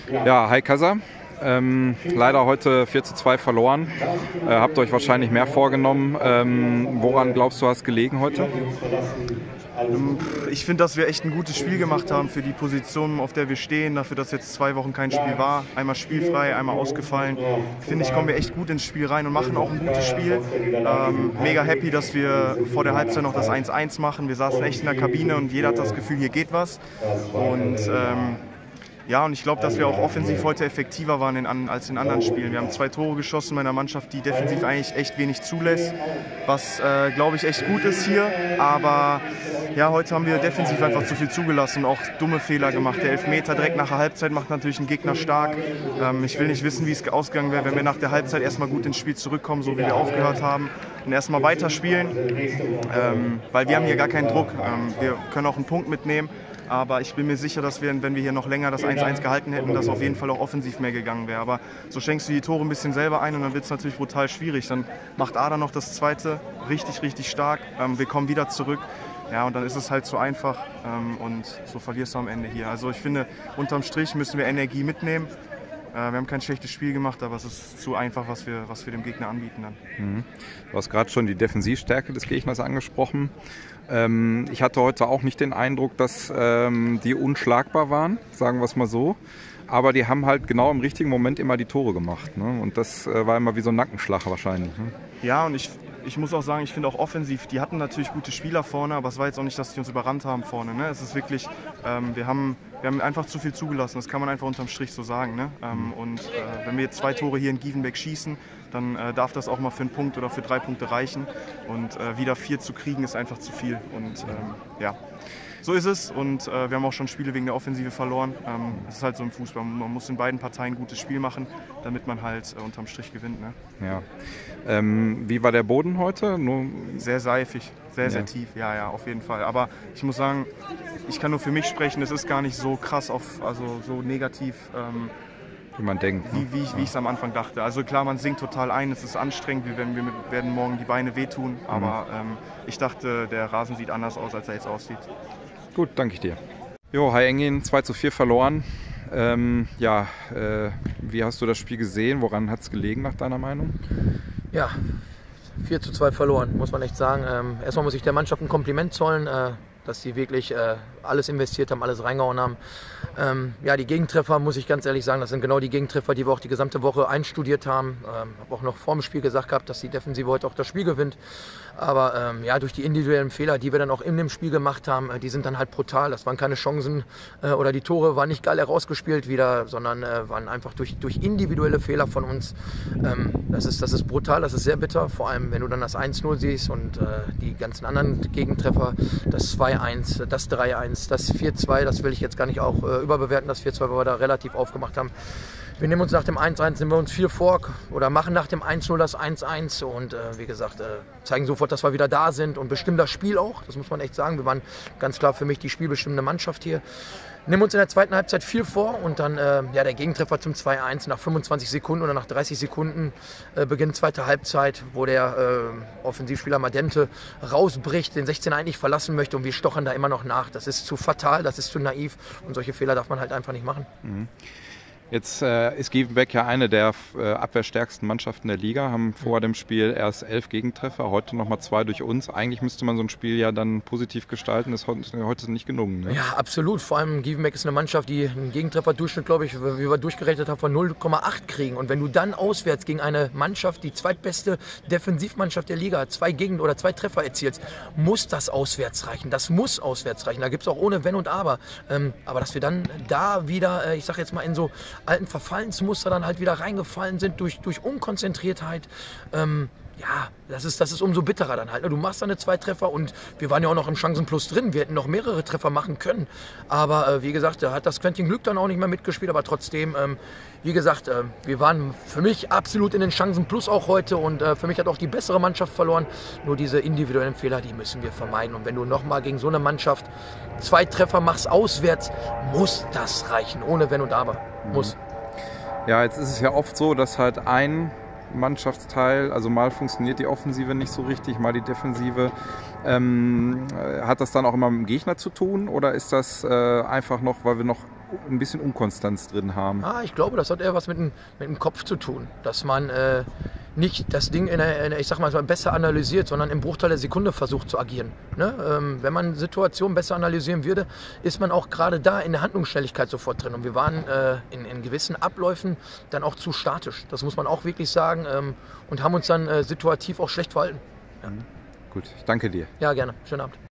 Ja, hi Kassa. Leider heute 4:2 verloren. Habt euch wahrscheinlich mehr vorgenommen. Woran glaubst du, hast gelegen heute? Ich finde, dass wir echt ein gutes Spiel gemacht haben für die Position, auf der wir stehen, dafür, dass jetzt 2 Wochen kein Spiel war. Einmal spielfrei, einmal ausgefallen. Finde ich, kommen wir echt gut ins Spiel rein und machen auch ein gutes Spiel. Mega happy, dass wir vor der Halbzeit noch das 1:1 machen. Wir saßen echt in der Kabine und jeder hat das Gefühl, hier geht was. Und ja, und ich glaube, dass wir auch offensiv heute effektiver waren als in anderen Spielen. Wir haben 2 Tore geschossen bei einer Mannschaft, die defensiv eigentlich echt wenig zulässt, was, glaube ich, echt gut ist hier. Aber ja, heute haben wir defensiv einfach zu viel zugelassen und auch dumme Fehler gemacht. Der Elfmeter direkt nach der Halbzeit macht natürlich einen Gegner stark. Ich will nicht wissen, wie es ausgegangen wäre, wenn wir nach der Halbzeit erstmal gut ins Spiel zurückkommen, so wie wir aufgehört haben, und erstmal weiterspielen, weil wir haben hier gar keinen Druck. Wir können auch einen Punkt mitnehmen. Aber ich bin mir sicher, dass wir, wenn wir hier noch länger das 1:1 gehalten hätten, dass auf jeden Fall auch offensiv mehr gegangen wäre. Aber so schenkst du die Tore ein bisschen selber ein und dann wird es natürlich brutal schwierig. Dann macht Ada noch das zweite richtig, richtig stark. Wir kommen wieder zurück. Ja, und dann ist es halt zu einfach und so verlierst du am Ende hier. Also ich finde, unterm Strich müssen wir Energie mitnehmen. Wir haben kein schlechtes Spiel gemacht, aber es ist zu einfach, was wir dem Gegner anbieten dann. Du hast gerade schon die Defensivstärke des Gegners angesprochen. Ich hatte heute auch nicht den Eindruck, dass die unschlagbar waren, sagen wir es mal so. Aber die haben halt genau im richtigen Moment immer die Tore gemacht. Ne? Und das war immer wie so ein Nackenschlag wahrscheinlich. Ne? Ja, und ich muss auch sagen, ich finde auch offensiv, die hatten natürlich gute Spieler vorne, aber es war jetzt auch nicht, dass die uns überrannt haben vorne. Ne? Es ist wirklich, wir haben einfach zu viel zugelassen, das kann man einfach unterm Strich so sagen. Ne? Wenn wir jetzt 2 Tore hier in Gievenbeck schießen, dann darf das auch mal für einen Punkt oder für 3 Punkte reichen. Und wieder 4 zu kriegen ist einfach zu viel. Und ja, so ist es. Und wir haben auch schon Spiele wegen der Offensive verloren. Es ist halt so im Fußball. Man muss in beiden Parteien ein gutes Spiel machen, damit man halt unterm Strich gewinnt. Ne? Ja. Wie war der Boden heute? Sehr seifig, sehr tief. Ja, auf jeden Fall. Aber ich muss sagen, ich kann nur für mich sprechen. Es ist gar nicht so krass, also so negativ, wie man denkt. Wie ich es am Anfang dachte. Also klar, man sinkt total ein, es ist anstrengend, wir werden morgen die Beine wehtun, aber ich dachte, der Rasen sieht anders aus, als er jetzt aussieht. Gut, danke ich dir. Jo, hi Engin, 2:4 verloren. Wie hast du das Spiel gesehen? Woran hat es gelegen nach deiner Meinung? Ja, 4:2 verloren, muss man echt sagen. Erstmal muss ich der Mannschaft ein Kompliment zollen, dass sie wirklich alles investiert haben, alles reingehauen haben. Die Gegentreffer, muss ich ganz ehrlich sagen, das sind genau die Gegentreffer, die wir auch die gesamte Woche einstudiert haben. Habe auch noch vor dem Spiel gesagt gehabt, dass die Defensive heute auch das Spiel gewinnt. Aber durch die individuellen Fehler, die wir dann auch in dem Spiel gemacht haben, die sind dann halt brutal. Das waren keine Chancen oder die Tore waren nicht geil herausgespielt wieder, sondern waren einfach durch individuelle Fehler von uns. Das ist brutal, das ist sehr bitter. Vor allem, wenn du dann das 1:0 siehst und die ganzen anderen Gegentreffer, das 2:1, das 3:1, das 4:2, das will ich jetzt gar nicht auch überbewerten, das 4:2, weil wir da relativ aufgemacht haben. Wir nehmen uns nach dem 1:1, nehmen wir uns viel vor oder machen nach dem 1:0 das 1:1 und wie gesagt, zeigen sofort, dass wir wieder da sind und bestimmen das Spiel auch, das muss man echt sagen. Wir waren ganz klar für mich die spielbestimmende Mannschaft hier. Nehmen uns in der zweiten Halbzeit viel vor und dann der Gegentreffer zum 2:1 nach 25 Sekunden oder nach 30 Sekunden beginnt zweite Halbzeit, wo der Offensivspieler Madente rausbricht, den 16er eigentlich verlassen möchte und wir stochern da immer noch nach. Das ist zu fatal, das ist zu naiv und solche Fehler darf man halt einfach nicht machen. Jetzt ist Gievenbeck ja eine der abwehrstärksten Mannschaften der Liga, haben vor dem Spiel erst 11 Gegentreffer, heute nochmal 2 durch uns. Eigentlich müsste man so ein Spiel ja dann positiv gestalten, das ist heute nicht gelungen. Ne? Ja, absolut. Vor allem Gievenbeck ist eine Mannschaft, die einen Gegentrefferdurchschnitt, glaube ich, wie wir durchgerechnet haben, von 0,8 kriegen. Und wenn du dann auswärts gegen eine Mannschaft, die zweitbeste Defensivmannschaft der Liga, 2 Treffer erzielst, muss das auswärts reichen. Das muss auswärts reichen. Da gibt es auch ohne Wenn und Aber. Aber dass wir dann da wieder, ich sage jetzt mal in so alten Verfallensmuster dann halt wieder reingefallen sind durch Unkonzentriertheit. Das ist umso bitterer dann halt. Du machst dann 2 Treffer und wir waren ja auch noch im Chancenplus drin. Wir hätten noch mehrere Treffer machen können. Aber wie gesagt, da hat das Quäntchen Glück dann auch nicht mehr mitgespielt. Aber trotzdem, wie gesagt, wir waren für mich absolut in den Chancenplus auch heute. Und für mich hat auch die bessere Mannschaft verloren. Nur diese individuellen Fehler, die müssen wir vermeiden. Und wenn du nochmal gegen so eine Mannschaft 2 Treffer machst auswärts, muss das reichen. Ohne Wenn und Aber. Muss. Ja, jetzt ist es ja oft so, dass halt ein Mannschaftsteil, also mal funktioniert die Offensive nicht so richtig, mal die Defensive. Hat das dann auch immer mit dem Gegner zu tun oder ist das einfach noch, weil wir noch ein bisschen Unkonstanz drin haben? Ich glaube, das hat eher was mit dem Kopf zu tun, dass man nicht das Ding ich sag mal, besser analysiert, sondern im Bruchteil der Sekunde versucht zu agieren. Ne? Wenn man Situationen besser analysieren würde, ist man auch gerade da in der Handlungsschnelligkeit sofort drin. Und wir waren in gewissen Abläufen dann auch zu statisch. Das muss man auch wirklich sagen. Und haben uns dann situativ auch schlecht verhalten. Ja. Gut, ich danke dir. Ja, gerne. Schönen Abend.